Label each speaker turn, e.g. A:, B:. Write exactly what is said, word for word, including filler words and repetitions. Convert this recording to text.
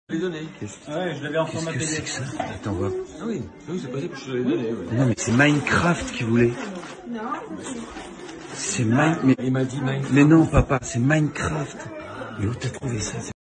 A: les donner.
B: Ouais, je l'avais en format P D F.
C: Qu'est-ce que c'est que ça? Attends, voir.
A: Ah oui, oui c'est possible que je te l'ai donné. Ouais.
C: Non, mais c'est Minecraft qui voulait.
D: Non.
C: C'est Mine... Mais...
A: Il m'a dit Minecraft.
C: mais non, papa, c'est Minecraft. Mais où t'as trouvé ça?